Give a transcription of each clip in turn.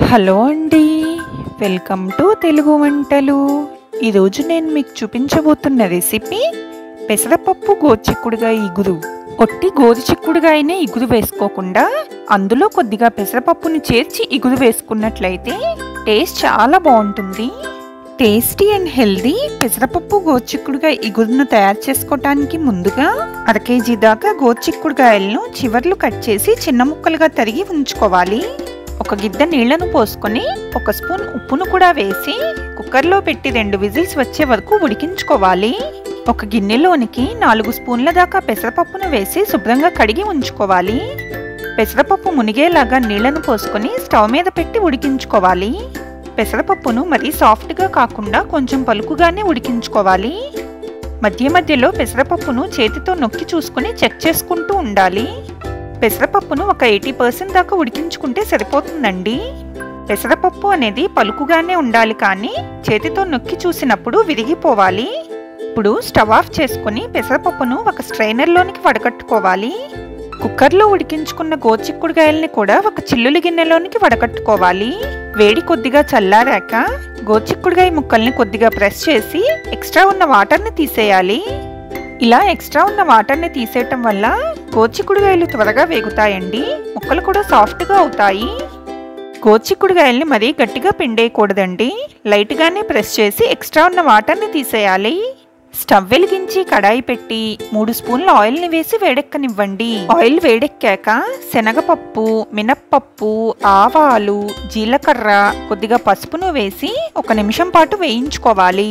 Hello అండి, welcome to Telugu వంటలు. ఈరోజు నేను మీకు చూపించబోతున్న రెసిపీ పెసరపప్పు గోరుచిక్కుడుగాయ ఇగురు. ఒట్టి గోరుచిక్కుడుగాయనే ఇగురు వేసుకోకుండా అందులో కొద్దిగా పెసరపప్పుని చేర్చి ఇగురు వేసుకున్నట్లయితే టేస్ట్ చాలా బాగుంటుంది. టేస్టీ అండ్ హెల్దీ పెసరపప్పు గోరుచిక్కుడుగాయ ఇగురును తయారు చేసుకోవటానికి ముందుగా 1/2 కేజీ దాకా గోరుచిక్కుడుగాయలను చివర్లు కట్ చేసి చిన్న ముక్కలుగా తరిగి ఉంచుకోవాలి. ఒక గిద్ద నీళ్లను పోసుకొని 1 స్పూన్ ఉప్పును కూడా వేసి కుక్కర్లో పెట్టి 2 విజిల్స్ వచ్చే వరకు ఉడికించుకోవాలి. ఒక గిన్నెలోనికి 4 స్పూన్ల దాకా పెసరపప్పును వేసి శుభ్రంగా కడిగి ఉంచుకోవాలి. పెసరపప్పు మునిగేలాగా నీళ్లను పోసుకొని స్టవ్ మీద పెట్టి ఉడికించుకోవాలి. పెసరపప్పును మరీ సాఫ్ట్గా కాకుండా కొంచెం పలుకుగానే ఉడికించుకోవాలి. మధ్య మధ్యలో పెసరపప్పును చేతితో నొక్కి చూసుకొని చెక్ చేసుకుంటూ ఉండాలి. పెసరపప్పును ఒక 80% దాకా ఉడికించుకుంటే సరిపోతుందండి. పెసరపప్పు అనేది పలుకుగానే ఉండాలి, కానీ చేతితో నొక్కి చూసినప్పుడు విరిగిపోవాలి. ఇప్పుడు స్టవ్ ఆఫ్ చేసుకుని పెసరపప్పును ఒక స్ట్రైనర్లోనికి వడకట్టుకోవాలి. కుక్కర్లో ఉడికించుకున్న గోరుచిక్కుడుగాయల్ని కూడా ఒక చిల్లులు గిన్నెలోనికి వడకట్టుకోవాలి. వేడి కొద్దిగా చల్లారాక గోరుచిక్కుడుగాయ ముక్కల్ని కొద్దిగా ప్రెస్ చేసి ఎక్స్ట్రా ఉన్న వాటర్ని తీసేయాలి. ఇలా ఎక్స్ట్రా ఉన్న వాటర్ని తీసేయటం వల్ల గోరుచిక్కుడుగాయలు త్వరగా వేగుతాయండి, ముక్కలు కూడా సాఫ్ట్గా అవుతాయి. గోరుచిక్కుడుగాయల్ని మరీ గట్టిగా పిండేయకూడదండి, లైట్గానే ప్రెస్ చేసి ఎక్స్ట్రా ఉన్న వాటర్ని తీసేయాలి. స్టవ్ వెలిగించి కడాయి పెట్టి 3 స్పూన్ల ఆయిల్ని వేసి వేడెక్కనివ్వండి. ఆయిల్ వేడెక్కాక శనగపప్పు, మినప్పప్పు, ఆవాలు, జీలకర్ర, కొద్దిగా పసుపును వేసి 1 నిమిషం పాటు వేయించుకోవాలి.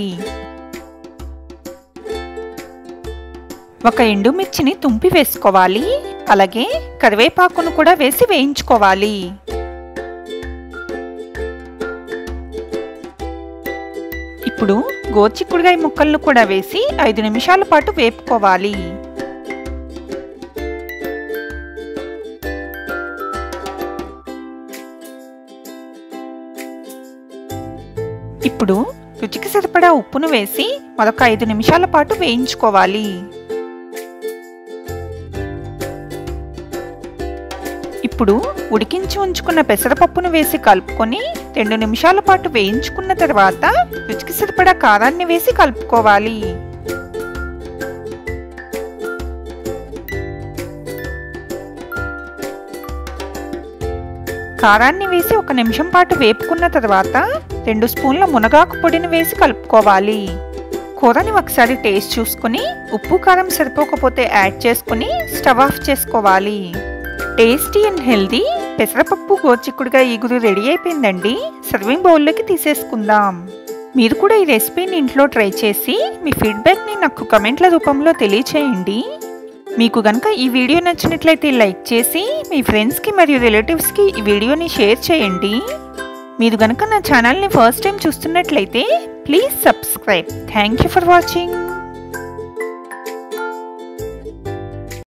ఒక ఎండుమిర్చిని తుంపి వేసుకోవాలి. అలాగే కరివేపాకును కూడా వేసి వేయించుకోవాలి. ఇప్పుడు గోరుచిక్కుడుగాయ ముక్కలను కూడా వేసి 5 నిమిషాల పాటు వేపుకోవాలి. ఇప్పుడు రుచికి సరిపడా ఉప్పును వేసి మరొక 5 నిమిషాల పాటు వేయించుకోవాలి. ఇప్పుడు ఉడికించి ఉంచుకున్న పెసరపప్పును వేసి కలుపుకొని 2 నిమిషాల పాటు వేయించుకున్న తర్వాత రుచికి సరిపడా కారాన్ని వేసి కలుపుకోవాలి. కారాన్ని వేసి 1 నిమిషం పాటు వేపుకున్న తర్వాత 2 స్పూన్ల మునగాకు పొడిని వేసి కలుపుకోవాలి. కూరని ఒకసారి టేస్ట్ చూసుకుని ఉప్పు కారం సరిపోకపోతే యాడ్ చేసుకుని స్టవ్ ఆఫ్ చేసుకోవాలి. టేస్టీ అండ్ హెల్దీ పెసరపప్పు గోరుచిక్కుడుగాయ ఇగురు రెడీ అయిపోయిందండి. సర్వింగ్ బౌల్లోకి తీసేసుకుందాం. మీరు కూడా ఈ రెసిపీని ఇంట్లో ట్రై చేసి మీ ఫీడ్బ్యాక్ని నాకు కమెంట్ల రూపంలో తెలియచేయండి. మీకు కనుక ఈ వీడియో నచ్చినట్లయితే లైక్ చేసి మీ ఫ్రెండ్స్కి మరియు రిలేటివ్స్కి ఈ వీడియోని షేర్ చేయండి. మీరు కనుక నా ఛానల్ని ఫస్ట్ టైం చూస్తున్నట్లయితే please subscribe. Thank you for watching.